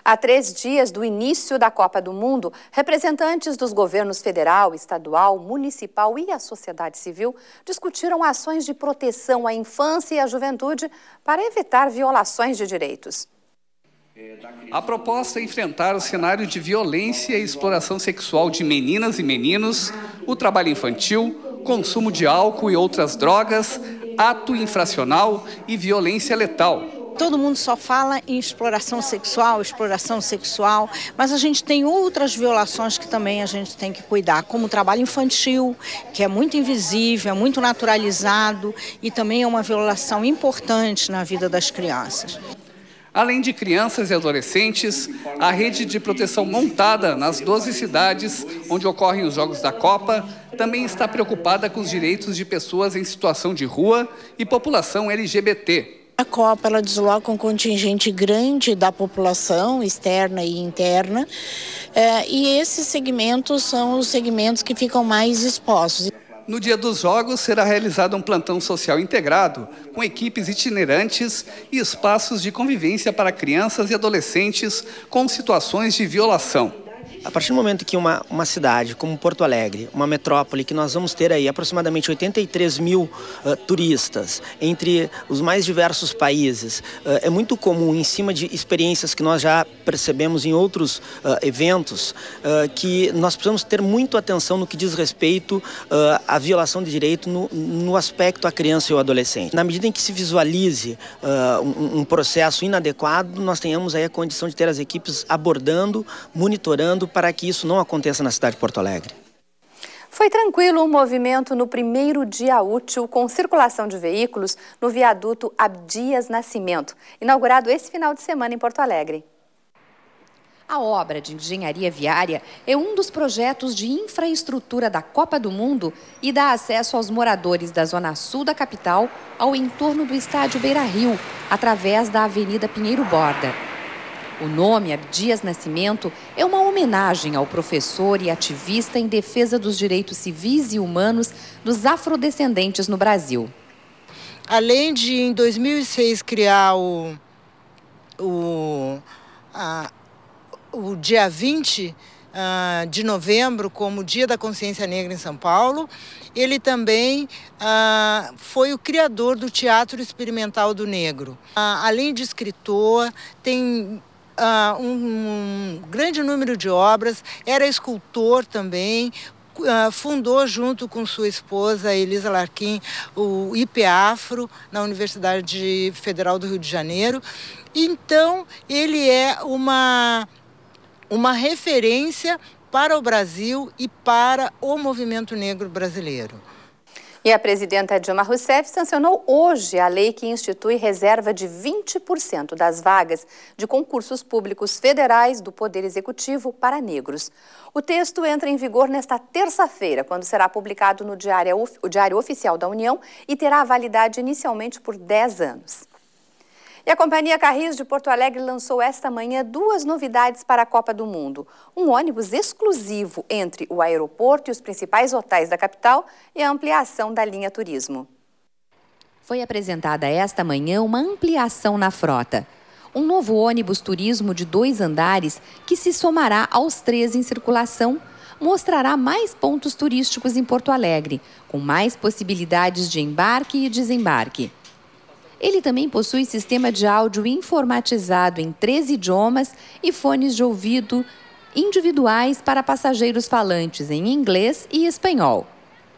Há 3 dias do início da Copa do Mundo, representantes dos governos federal, estadual, municipal e a sociedade civil discutiram ações de proteção à infância e à juventude para evitar violações de direitos. A proposta é enfrentar o cenário de violência e exploração sexual de meninas e meninos, o trabalho infantil, consumo de álcool e outras drogas, ato infracional e violência letal. Todo mundo só fala em exploração sexual, mas a gente tem outras violações que também a gente tem que cuidar, como o trabalho infantil, que é muito invisível, é muito naturalizado e também é uma violação importante na vida das crianças. Além de crianças e adolescentes, a rede de proteção montada nas 12 cidades onde ocorrem os Jogos da Copa também está preocupada com os direitos de pessoas em situação de rua e população LGBT. A Copa ela desloca um contingente grande da população externa e interna, e esses segmentos são os segmentos que ficam mais expostos. No dia dos Jogos será realizado um plantão social integrado, com equipes itinerantes e espaços de convivência para crianças e adolescentes com situações de violação. A partir do momento que uma cidade como Porto Alegre, uma metrópole, que nós vamos ter aí aproximadamente 83 mil turistas, entre os mais diversos países, é muito comum, em cima de experiências que nós já percebemos em outros eventos, que nós precisamos ter muito atenção no que diz respeito à violação de direito no aspecto à criança e ao adolescente. Na medida em que se visualize um processo inadequado, nós tenhamos aí a condição de ter as equipes abordando, monitorando, para que isso não aconteça na cidade de Porto Alegre. Foi tranquilo o movimento no primeiro dia útil com circulação de veículos no viaduto Abdias Nascimento, inaugurado esse final de semana em Porto Alegre. A obra de engenharia viária é um dos projetos de infraestrutura da Copa do Mundo e dá acesso aos moradores da zona sul da capital ao entorno do estádio Beira-Rio, através da Avenida Pinheiro Borda. O nome Abdias Nascimento é uma homenagem ao professor e ativista em defesa dos direitos civis e humanos dos afrodescendentes no Brasil. Além de, em 2006, criar o dia 20 de novembro como Dia da Consciência Negra em São Paulo, ele também foi o criador do Teatro Experimental do Negro. Além de escritor, tem um grande número de obras, era escultor também, fundou junto com sua esposa Elisa Larquim o IPAfro na Universidade Federal do Rio de Janeiro. Então ele é uma referência para o Brasil e para o movimento negro brasileiro. E a presidenta Dilma Rousseff sancionou hoje a lei que institui reserva de 20% das vagas de concursos públicos federais do Poder Executivo para negros. O texto entra em vigor nesta terça-feira, quando será publicado no Diário Oficial da União e terá validade inicialmente por 10 anos. E a Companhia Carris de Porto Alegre lançou esta manhã 2 novidades para a Copa do Mundo. Um ônibus exclusivo entre o aeroporto e os principais hotéis da capital e a ampliação da linha turismo. Foi apresentada esta manhã uma ampliação na frota. Um novo ônibus turismo de 2 andares, que se somará aos 3 em circulação, mostrará mais pontos turísticos em Porto Alegre, com mais possibilidades de embarque e desembarque. Ele também possui sistema de áudio informatizado em 3 idiomas e fones de ouvido individuais para passageiros falantes em inglês e espanhol.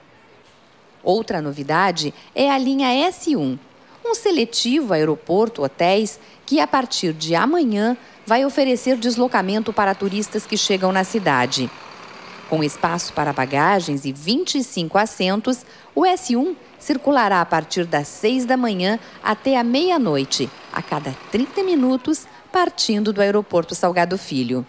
Outra novidade é a linha S1, um seletivo aeroporto-hotéis que, a partir de amanhã, vai oferecer deslocamento para turistas que chegam na cidade. Com espaço para bagagens e 25 assentos, o S1 circulará a partir das 6 da manhã até a meia-noite, a cada 30 minutos, partindo do aeroporto Salgado Filho.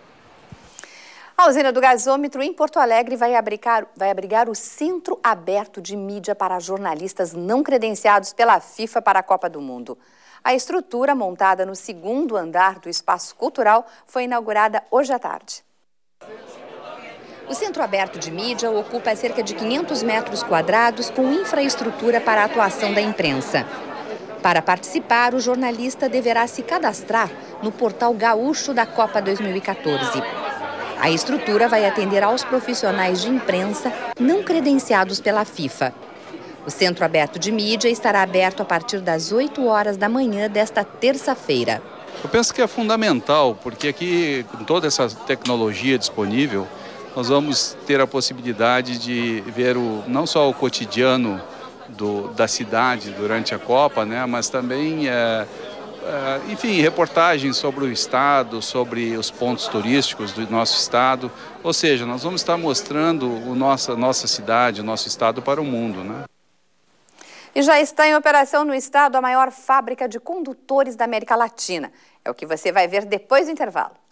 A usina do gasômetro em Porto Alegre vai abrigar o Centro Aberto de Mídia para jornalistas não credenciados pela FIFA para a Copa do Mundo. A estrutura, montada no 2º andar do Espaço Cultural, foi inaugurada hoje à tarde. O Centro Aberto de Mídia ocupa cerca de 500 metros quadrados com infraestrutura para a atuação da imprensa. Para participar, o jornalista deverá se cadastrar no portal Gaúcho da Copa 2014. A estrutura vai atender aos profissionais de imprensa não credenciados pela FIFA. O Centro Aberto de Mídia estará aberto a partir das 8 horas da manhã desta terça-feira. Eu penso que é fundamental, porque aqui, com toda essa tecnologia disponível, nós vamos ter a possibilidade de ver não só o cotidiano da cidade durante a Copa, né, mas também, enfim, reportagens sobre o estado, sobre os pontos turísticos do nosso estado. Ou seja, nós vamos estar mostrando a nossa cidade, o nosso estado para o mundo, né? E já está em operação no estado a maior fábrica de condutores da América Latina. É o que você vai ver depois do intervalo.